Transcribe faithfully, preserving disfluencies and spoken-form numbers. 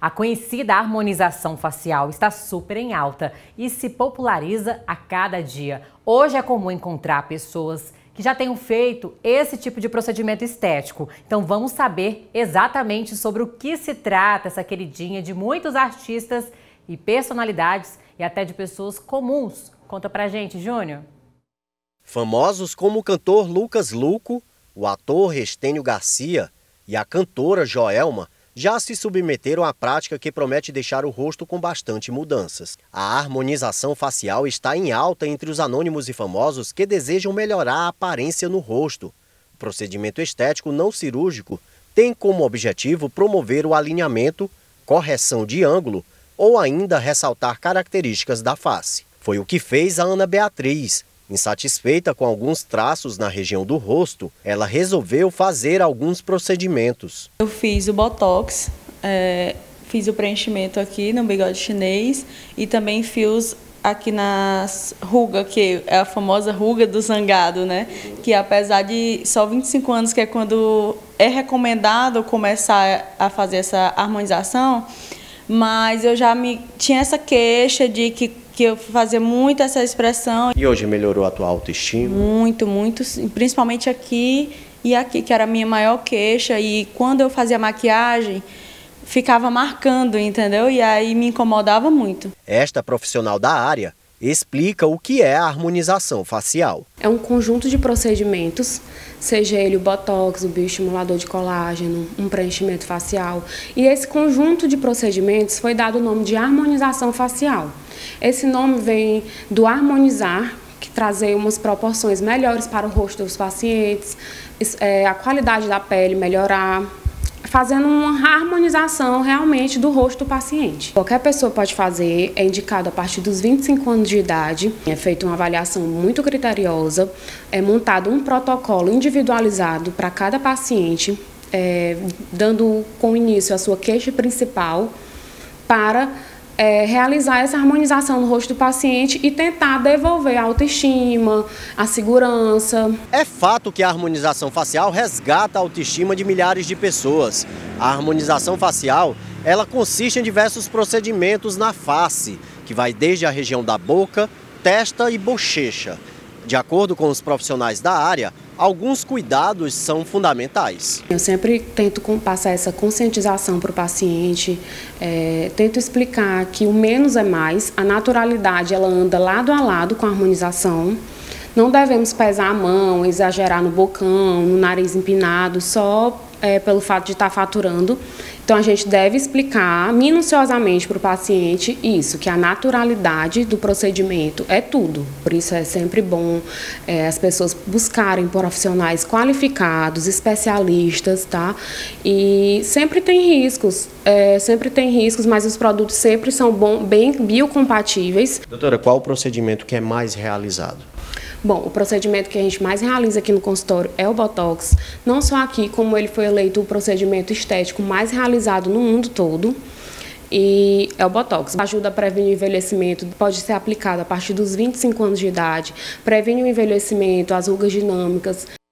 A conhecida harmonização facial está super em alta e se populariza a cada dia. Hoje é comum encontrar pessoas que já tenham feito esse tipo de procedimento estético. Então vamos saber exatamente sobre o que se trata essa queridinha de muitos artistas e personalidades e até de pessoas comuns. Conta pra gente, Júnior. Famosos como o cantor Lucas Luco, o ator Estênio Garcia e a cantora Joelma já se submeteram à prática que promete deixar o rosto com bastante mudanças. A harmonização facial está em alta entre os anônimos e famosos que desejam melhorar a aparência no rosto. O procedimento estético não cirúrgico tem como objetivo promover o alinhamento, correção de ângulo ou ainda ressaltar características da face. Foi o que fez a Ana Beatriz. Insatisfeita com alguns traços na região do rosto, ela resolveu fazer alguns procedimentos. Eu fiz o botox, é, fiz o preenchimento aqui no bigode chinês e também fiz aqui nas rugas, que é a famosa ruga do zangado, né? Que apesar de só vinte e cinco anos, que é quando é recomendado começar a fazer essa harmonização, mas eu já me tinha essa queixa de que que eu fazia muito essa expressão. E hoje melhorou a tua autoestima? Muito, muito, principalmente aqui e aqui, que era a minha maior queixa. E quando eu fazia maquiagem, ficava marcando, entendeu? E aí me incomodava muito. Esta profissional da área explica o que é a harmonização facial. É um conjunto de procedimentos, seja ele o botox, o bioestimulador de colágeno, um preenchimento facial. E esse conjunto de procedimentos foi dado o nome de harmonização facial. Esse nome vem do harmonizar, que trazer umas proporções melhores para o rosto dos pacientes, é, a qualidade da pele melhorar, fazendo uma harmonização realmente do rosto do paciente. Qualquer pessoa pode fazer, é indicado a partir dos vinte e cinco anos de idade, é feita uma avaliação muito criteriosa, é montado um protocolo individualizado para cada paciente, é, dando com início a sua queixa principal para É, realizar essa harmonização no rosto do paciente e tentar devolver a autoestima, a segurança. É fato que a harmonização facial resgata a autoestima de milhares de pessoas. A harmonização facial, ela consiste em diversos procedimentos na face, que vai desde a região da boca, testa e bochecha. De acordo com os profissionais da área, alguns cuidados são fundamentais. Eu sempre tento passar essa conscientização para o paciente, é, tento explicar que o menos é mais, a naturalidade ela anda lado a lado com a harmonização. Não devemos pesar a mão, exagerar no bocão, no nariz empinado, só é, pelo fato de estar faturando. Então, a gente deve explicar minuciosamente para o paciente isso, que a naturalidade do procedimento é tudo. Por isso, é sempre bom é, as pessoas buscarem profissionais qualificados, especialistas, tá? E sempre tem riscos, é, sempre tem riscos, mas os produtos sempre são bom, bem biocompatíveis. Doutora, qual o procedimento que é mais realizado? Bom, o procedimento que a gente mais realiza aqui no consultório é o botox, não só aqui, como ele foi eleito o procedimento estético mais realizado no mundo todo, e é o botox. Ajuda a prevenir o envelhecimento, pode ser aplicado a partir dos vinte e cinco anos de idade, previne o envelhecimento, as rugas dinâmicas.